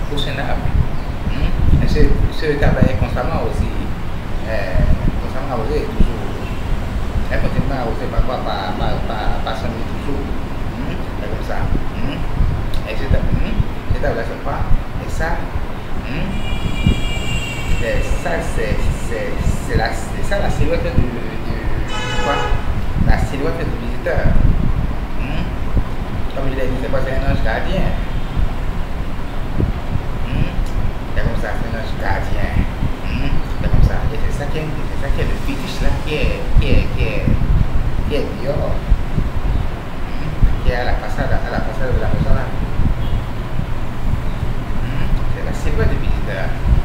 cautionnables. Et ce travail constamment aussi, constamment arrosé, toujours, continuellement arrosé par quoi, par son toujours, et comme ça. Et c'est là, c'est quoi? Et ça, c'est ça la silhouette du quoi? La silhouette du visiteur. Comme il a dit, c'est quoi? C'est un ange gardien. C'est comme ça, c'est un ange gardien. C'est comme ça. Et c'est ça qui est le fétiche là, qui est dehors. Qui est à la façade de la maison là. C'est la silhouette du visiteur.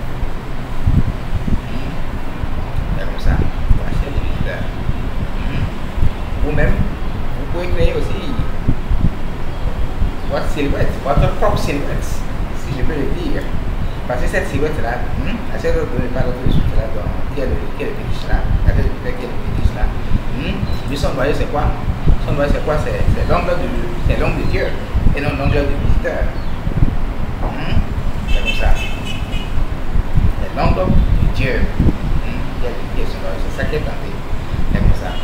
C'est comme ça. La silhouette du visiteur. Vous-même, vous pouvez créer aussi votre silhouette, votre propre silhouette, si je peux le dire. Parce que cette silhouette-là, assez de par l'autre suite là, quel fétiche là, quel fétiche là. Lui, son noyau, c'est quoi? Son noyau, c'est quoi? C'est l'angle de Dieu et non l'angle du visiteur. C'est comme ça. C'est l'angle de Dieu. C'est ça qui est tenté. C'est comme ça.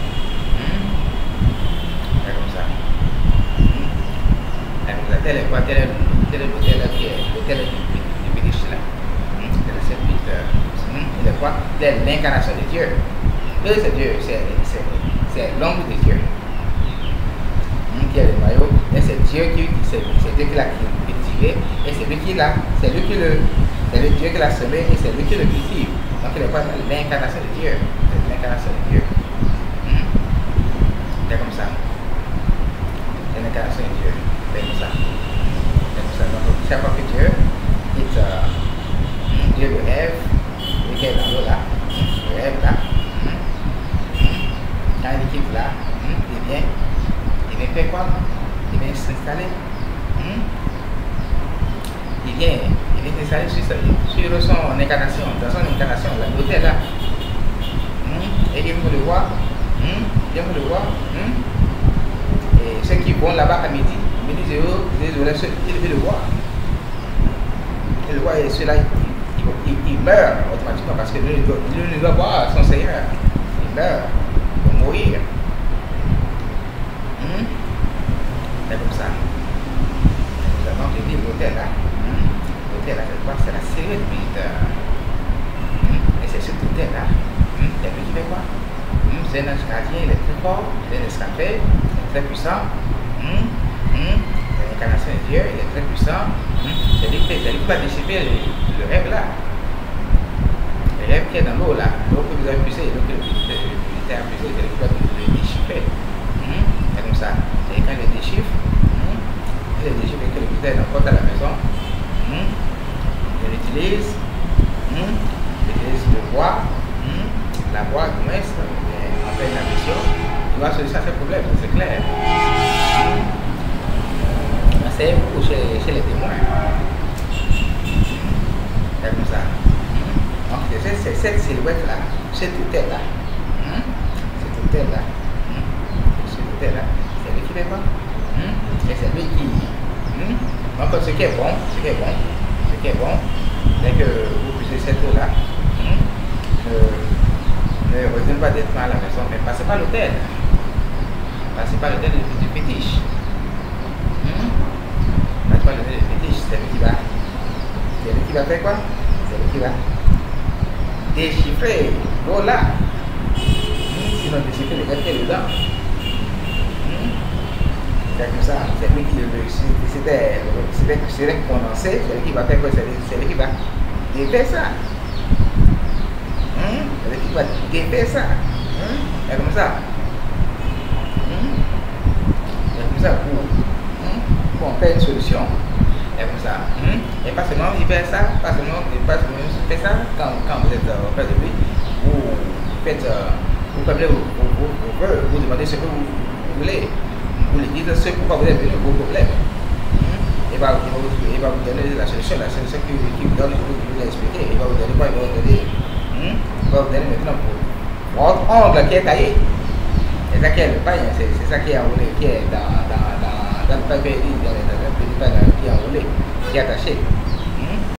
C'est comme ça. C'est comme ça. Tel est quoi? Tel est du fétiche là. C'est le serviteur. Il est quoi? C'est l'incarnation de Dieu. C'est Dieu. C'est l'ombre de Dieu. Qui est le noyau. Et c'est Dieu qui l'a cultivé. Et c'est lui qui l'a. C'est lui Dieu qui l'a semé et c'est lui qui le cultive. Donc il est quoi? L'incarnation de Dieu. C'est l'incarnation de Dieu. C'est comme ça. C'est l'incarnation de Dieu. C'est comme ça. C'est comme ça. Donc chaque fois que Dieu quitte Dieu le rêve, il est dans l'eau là. Le rêve là. Quand il quitte là, il vient faire quoi? Il vient s'installer. Il vient s'installer sur son incarnation, dans son incarnation, la beauté là. Et il veut le voir. Et ceux qui vont là-bas à midi, ils veut le voir. Il le voit et ceux-là, il meurt automatiquement parce que lui ne doit voir son Seigneur. Il meurt pour mourir. C'est comme ça. Donc je dis l'hôtel là. L'hôtel là, c'est quoi? C'est la série de visiteurs. Et c'est cet hôtel là. Il y a lui qui fait quoi? C'est un ange gardien, il est très fort, il est escapé, il est très puissant. C'est l'incarnation de Dieu, il est très puissant. C'est lui qui va déchiffrer le rêve là. Le rêve qui est dans l'eau là. L'eau que vous avez puisé, l'eau que le visiteur a puisé, c'est lui qui va le déchiffrer. C'est comme ça. Et quand il le déchiffre, que le visiteur n'importe à la maison, il l'utilise le bois, la bois, du moins, en fait la mission, il doit solution à ces problèmes, c'est clair. C'est beaucoup chez les témoins. C'est comme ça. Donc c'est cette silhouette là, cet hôtel là, c'est lui qui fait quoi? Et c'est lui qui. Donc ce qui est bon, dès que vous puisez cette eau là, ne retenez pas d'être à la maison, mais passez par l'hôtel. Passez par l'hôtel du fétiche. Passez par l'hôtel du fétiche, c'est lui qui va. C'est lui qui va faire quoi? C'est lui qui va déchiffrer l'eau là. Sinon déchiffrer le gars qui est dedans. C'est comme ça, c'est lui qui c'était condensé, c'est lui qui va faire quoi? C'est lui qui va défaire ça. C'est lui qui va défaire ça. C'est comme ça. C'est comme ça pour en faire une solution. C'est comme ça. Et pas seulement il fait ça, pas seulement il fait ça quand vous êtes auprès de lui, vous faites, vous parlez vos vœux, vous demandez ce que vous voulez. Vous lui dites ce pourquoi vous êtes venu, vos problèmes. Il va vous donner la solution qui vous donne, je vous l'ai expliqué. Il va vous donner quoi? Il va vous donner maintenant pour votre ongle qui est taillé. C'est ça qui est le pain, c'est ça qui est enroulé, qui est dans le papier, dans le pain qui est enroulé, qui est attaché.